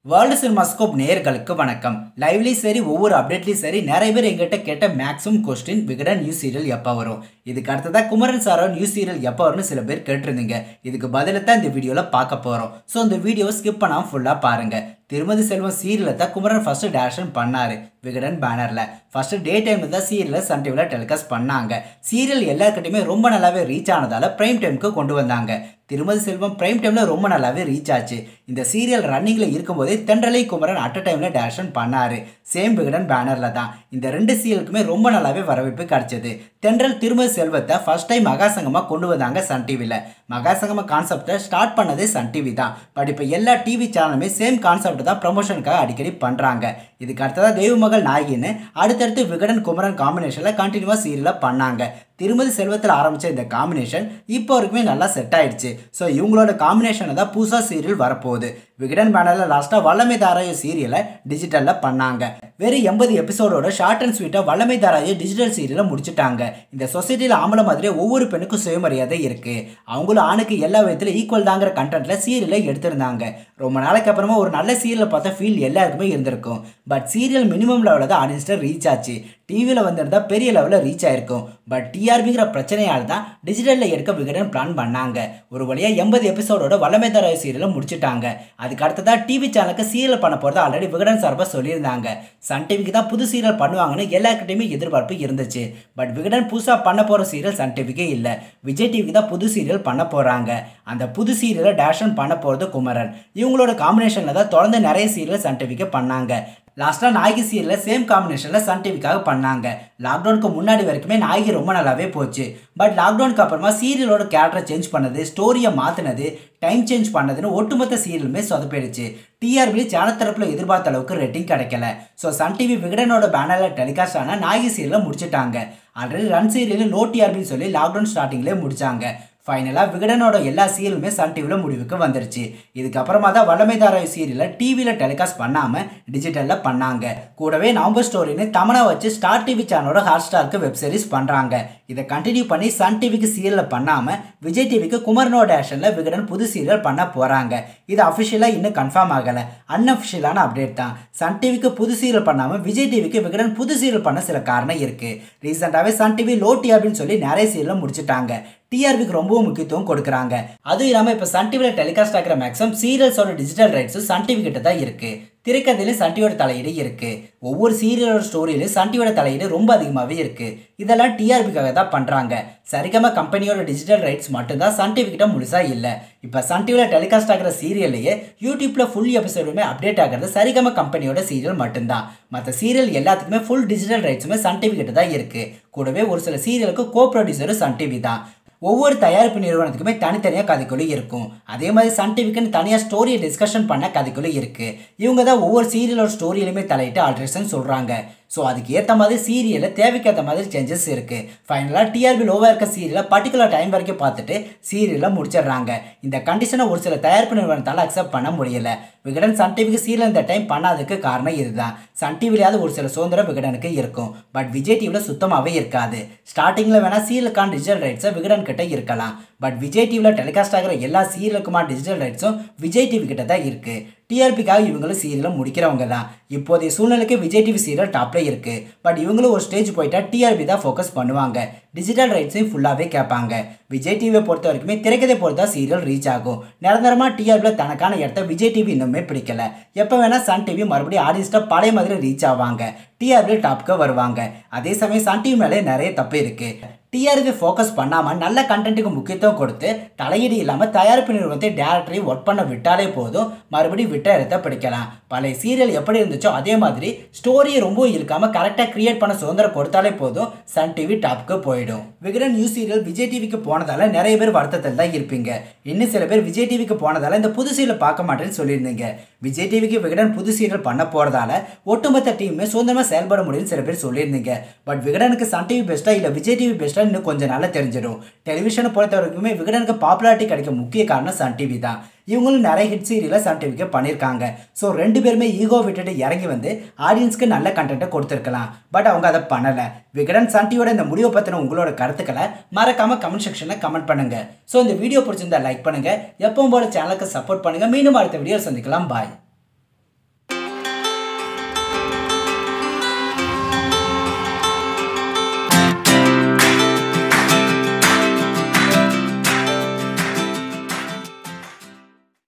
World cinemascope நேயர்களுக்கு வணக்கம். லைவ்லயும் சரி ஒவ்வொரு அப்டேட்லயும் சரி நிறைய பேர் எங்கிட்ட கேட்ட maximum question Vikatan new serial எப்போ வரும், இதுக்கு அடுத்ததா குமரன் சாரோ நியூ சீரியல் எப்போ வரும்னு சில பேர் கேட்டிருந்தீங்க. இதுக்கு பதில தான் இந்த வீடியோவில் பார்க்க போகிறோம். ஸோ இந்த வீடியோவை ஸ்கிப் பண்ணாமல் ஃபுல்லாக பாருங்கள். திருமதி செல்வம் சீரியலில் தான் குமரன் ஃபர்ஸ்ட் டேரக்ஷன் பண்ணார் விகடன் பேனரில். ஃபர்ஸ்ட் டே டைமில் தான் சீரியலை சன் டிவியில் டெலிகாஸ்ட் பண்ணாங்க. சீரியல் எல்லாருக்கிட்டையுமே ரொம்ப நல்லாவே ரீச் ஆனதால் பிரைம் டைமுக்கு கொண்டு வந்தாங்க. திருமதி செல்வம் பிரைம் டைமில் ரொம்ப நல்லாவே ரீச் ஆச்சு. இந்த சீரியல் ரன்னிங்கில் இருக்கும்போதே தென்றலை குமரன் அட் அ டைமில் டேரக்ஷன் பண்ணார். சேம் விகடன் பேனரில் தான். இந்த ரெண்டு சீரியலுக்குமே ரொம்ப நல்லாவே வரவேற்பு கிடைச்சது. தென்றல் திருமதி செல்வத்தை ஃபர்ஸ்ட் டைம் மகாசங்கமாக கொண்டு வந்தாங்க சன் டிவியில். மகாசங்கம கான்செப்டை ஸ்டார்ட் பண்ணதே சன் டிவி தான். பட் இப்போ எல்லா டிவி சேனலுமே சேம் கான்செப்ட் தான் ப்ரமோஷனுக்காக அடிக்கடி பண்ணுறாங்க. இதுக்கு அடுத்ததாக தெய்வமகள் நாயகின்னு அடுத்தடுத்து விகடன் குமரன் காம்பினேஷனில் கண்டினியூவாக சீரியலாக பண்ணாங்க. திருமதி செல்வத்தில் ஆரம்பித்த இந்த காம்பினேஷன் இப்போ வரைக்குமே நல்லா செட் ஆயிடுச்சு. ஸோ இவங்களோட காம்பினேஷனில் தான் புதுசாக சீரியல் வரப்போகுது. விகடன் பேனரில் லாஸ்ட்டாக வல்லமை தாராய சீரியலை டிஜிட்டலில் பண்ணாங்க. வெறும் 80 எபிசோடோட ஷார்ட் அண்ட் ஸ்வீட்டாக வல்லமை தாராய டிஜிட்டல் சீரியலை முடிச்சுட்டாங்க. இந்த சொசைட்டியில் ஆம்பளை மாதிரியே ஒவ்வொரு பெண்ணுக்கும் சுயமரியாதை இருக்குது. அவங்களும் ஆணுக்கு எல்லா விதத்திலும் ஈக்குவல் தாங்கிற கண்டென்ட்டில் சீரியலை எடுத்திருந்தாங்க. ரொம்ப நாளைக்கு அப்புறமா ஒரு நல்ல சீரியலை பார்த்த ஃபீல் எல்லாருக்குமே இருந்திருக்கும். பட் சீரியல் மினிமம் லெவலில் தான் ஆடியன்ஸ்ட்டை ரீச் ஆச்சு. டிவியில் வந்திருந்தால் பெரிய லெவலில் ரீச் ஆயிருக்கும். பட் டிஆர்பிங்கிற பிரச்சனையால் தான் டிஜிட்டலில் எடுக்க விகடன் பிளான் பண்ணாங்க. ஒரு வழியாக 80 எபிசோடோட வல்லமை தாராய சீரியலை முடிச்சுட்டாங்க. அதுக்கு அடுத்ததாக டிவி சேனலுக்கு சீரியல் பண்ண போகிறத ஆல்ரெடி விகடன் சார்பாக சொல்லியிருந்தாங்க. சன் டிவிக்கு தான் புது சீரியல் பண்ணுவாங்கன்னு எல்லாருக்கிட்டையுமே எதிர்பார்ப்பு இருந்துச்சு. பட் விகடன் புதுசாக பண்ண போகிற சீரியல் சன் டிவிக்கே இல்லை, விஜய் டிவிக்கு தான் புது சீரியல் பண்ண போகிறாங்க. அந்த புது சீரியலை டேரக்ஷன் பண்ண போகிறது குமரன். இவங்களோட காம்பினேஷனில் தான் தொடர்ந்து நிறைய சீரியல் சன் டிவிக்கு பண்ணாங்க. லாஸ்ட்டாக நாயகி சீரியலில் சேம் காம்பினேஷனில் சன் டிவிக்காக பண்ணாங்க. லாக்டவுனுக்கு முன்னாடி வரைக்குமே நாயகி ரொம்ப நல்லாவே போச்சு. பட் லாக்டவுனுக்கு அப்புறமா சீரியலோட கேரக்டரை சேஞ்ச் பண்ணது, ஸ்டோரியை மாற்றினது, டைம் சேஞ்ச் பண்ணதுன்னு ஒட்டுமொத்த சீரியலுமே சொதப்பிடுச்சு. டிஆர்பி சேனல் தரப்பில் எதிர்பார்த்த அளவுக்கு ரேட்டிங் கிடைக்கல. ஸோ சன் டிவி விகடனோட பேனரில் டெலிகாஸ்ட் ஆன நாயகி சீரியலை முடிச்சுட்டாங்க. ஆல்ரெடி ரன் சீரியல் லோ டிஆர்பின்னு சொல்லி லாக்டவுன் ஸ்டார்டிங்லேயே முடிச்சாங்க. ஃபைனலாக விகடனோட எல்லா சீரியலுமே சன் டிவியில் முடிவுக்கு வந்துருச்சு. இதுக்கப்புறமா தான் வல்லமை தாராய சீரியலை டிவியில் டெலிகாஸ்ட் பண்ணாமல் டிஜிட்டலில் பண்ணாங்க. கூடவே நவம்பர் ஸ்டோரின்னு தமனா வச்சு ஸ்டார் டிவி சேனலோட ஹாட் ஸ்டாருக்கு வெப் சீரிஸ் பண்ணுறாங்க. இதை கண்டினியூ பண்ணி சன் டிவிக்கு சீரியலில் பண்ணாமல் விஜய் டிவிக்கு குமரனோட டேரக்ஷனில் விகடன் புது சீரியல் பண்ண போகிறாங்க. இது அஃபிஷியலாக இன்னும் கன்ஃபார்ம் ஆகலை, அன்அஃபிஷியலான அப்டேட் தான். சன் டிவிக்கு புது சீரியல் பண்ணாமல் விஜய் டிவிக்கு விகடன் புது சீரியல் பண்ண சில காரணம் இருக்குது. ரீசெண்டாகவே சன் டிவி லோ டிஆர்பின்னு சொல்லி நிறைய சீரியலை முடிச்சுட்டாங்க. டிஆர்பிக்கு ரொம்பவும் முக்கியத்துவம் கொடுக்குறாங்க. அதுவும் இல்லாமல் இப்போ சன் டிவியில் டெலிகாஸ்ட் ஆகிற மேக்ஸிமம் சீரியல்ஸோட டிஜிட்டல் ரைட்ஸும் சன் டிவி கிட்ட தான் இருக்குது. திரைக்கதையிலும் சன் டிவியோட தலையீடு இருக்குது. ஒவ்வொரு சீரியலோட ஸ்டோரியிலும் சன் டிவியோட தலையீடு ரொம்ப அதிகமாகவே இருக்குது. இதெல்லாம் டிஆர்பிக்காக தான் பண்ணுறாங்க. சரிகமா கம்பெனியோட டிஜிட்டல் ரைட்ஸ் மட்டும்தான் சன் டிவி கிட்ட முழுசாக இல்லை. இப்போ சன் டிவியில் டெலிகாஸ்ட் ஆகிற சீரியல்லையே யூடியூப்பில் ஃபுல் எபிசோடுமே அப்டேட் ஆகிறது சரிகமா கம்பெனியோட சீரியல் மட்டும்தான். மற்ற சீரியல் எல்லாத்துக்குமே ஃபுல் டிஜிட்டல் ரைட்ஸுமே சன் டிவி கிட்ட தான் இருக்குது. கூடவே ஒரு சில சீரியலுக்கு கோ ப்ரொடியூசரும் சன் டிவி தான். ஒவ்வொரு தயாரிப்பு நிறுவனத்துக்குமே தனித்தனியாக கதைக்குழு இருக்கும். அதே மாதிரி சன் டிவிக்குன்னு தனியாக ஸ்டோரியை டிஸ்கஷன் பண்ண கதைக்குழு இருக்குது. இவங்க தான் ஒவ்வொரு சீரியலோட ஸ்டோரியிலுமே தலையிட்டு ஆல்ட்ரேஷன் சொல்கிறாங்க. ஸோ அதுக்கு ஏற்ற மாதிரி சீரியலில் தேவைக்கேற்ற மாதிரி சேஞ்சஸ் இருக்குது. ஃபைனலாக டிஆர்பி லோவாக இருக்க சீரியலை பர்டிகுலர் டைம் வரைக்கும் பார்த்துட்டு சீரியலை முடிச்சிடுறாங்க. இந்த கண்டிஷனை ஒரு சில தயாரிப்பு நிறுவனத்தால் அக்செப்ட் பண்ண முடியல. விகடன் சன் டிவிக்கு சீரியல் இந்த டைம் பண்ணாததுக்கு காரணம் இதுதான். சன் டிவிலையாவது ஒரு சில சுதந்திரம் விகடனுக்கு இருக்கும். பட் விஜய் டிவியில் சுத்தமாகவே இருக்காது. ஸ்டார்டிங்கில் வேணால் சீரியலுக்கான டிஜிட்டல் ரைட்ஸை விகடன் கிட்ட இருக்கலாம். பட் விஜய் டிவியில் டெலிகாஸ்ட் ஆகிற எல்லா சீரியலுக்குமான டிஜிட்டல் ரைட்ஸும் விஜய் டிவி கிட்ட தான் இருக்குது. டிஆர்பிக்காக இவங்களும் சீரியலை முடிக்கிறவங்க தான். இப்போதைய சூழ்நிலைக்கு விஜய் டிவி சீரியல் டாப்பில் இருக்குது. பட் இவங்களும் ஒரு ஸ்டேஜ் போயிட்டா டிஆர்பி தான் ஃபோக்கஸ் பண்ணுவாங்க. டிஜிட்டல் ரைட்ஸையும் ஃபுல்லாகவே கேட்பாங்க. விஜய் டிவியை பொறுத்த வரைக்குமே திரைக்கதை பொறுத்தா சீரியல் ரீச் ஆகும். நிரந்தரமாக டிஆர்பியில் தனக்கான இடத்த விஜய் டிவி இன்னுமே பிடிக்கல. எப்போ வேணால் சன் டிவி மறுபடியும் ஆடியன்ஸ்ட்டாக பழைய மாதிரி ரீச் ஆவாங்க. டிஆர்பியில் டாப்புக்கு வருவாங்க. அதே சமயம் சன் டிவி மேலே நிறைய தப்பு இருக்குது. டிஆர்பி ஃபோக்கஸ் பண்ணாமல் நல்ல கண்டென்ட்டுக்கு முக்கியத்துவம் கொடுத்து தலையீடு இல்லாமல் தயாரிப்பு நிறுவனத்தை டேரக்டரை ஒர்க் பண்ண விட்டாலே போதும், மறுபடியும் விட்ட இடத்த பிடிக்கலாம். பழைய சீரியல் எப்படி இருந்துச்சோ அதே மாதிரி ஸ்டோரியை ரொம்ப இழுக்காமல் கரெக்டாக கிரியேட் பண்ண சுதந்திரம் கொடுத்தாலே போதும், சன் டிவி டாப்புக்கு போயிடும். விகடன் நியூ சீரியல் விஜய் டிவிக்கு போனதால் நிறைய பேர் வருத்தத்தில் தான் இருப்பீங்க. இன்னும் சில பேர் விஜய் டிவிக்கு போனதால் இந்த புது சீரியல் பார்க்க மாட்டேன்னு சொல்லியிருந்தீங்க. விஜய் டிவிக்கு விகடன் புது சீரியல் பண்ண போகிறதால ஒட்டுமொத்த டீமுமே சுதந்திரமாக செயல்பட முடியும்னு சில பேர் சொல்லியிருந்தீங்க. பட் விகடனுக்கு சன் டிவி பெஸ்ட்டா இல்லை விஜய் டிவி பெஸ்ட்டா இன்னும் கொஞ்சம் நல்லா தெரிஞ்சிடும். டெலிவிஷனை பொறுத்த வரைக்குமே விகடனுக்கு பாப்புலாரிட்டி கிடைக்க முக்கிய காரணம் சன் டிவி தான். இவங்களும் நிறைய ஹிட் சீரியலை சன் டிவிக்கு பண்ணியிருக்காங்க. ஸோ ரெண்டு பேருமே ஈகோ விட்டுட்டு இறங்கி வந்து ஆடியன்ஸ்க்கு நல்ல கண்டென்ட்டை கொடுத்துருக்கலாம். பட் அவங்க அதை பண்ணலை. விகடன் சன் டிவியோட இந்த முடிவை பற்றின உங்களோட கருத்துக்களை மறக்காமல் கமெண்ட் செக்ஷனில் கமெண்ட் பண்ணுங்கள். ஸோ இந்த வீடியோ பிடிச்சிருந்தா லைக் பண்ணுங்கள். எப்பவும் போல சேனலுக்கு சப்போர்ட் பண்ணுங்கள். மீண்டும் அடுத்த வீடியோ சந்திக்கலாம். பாய்.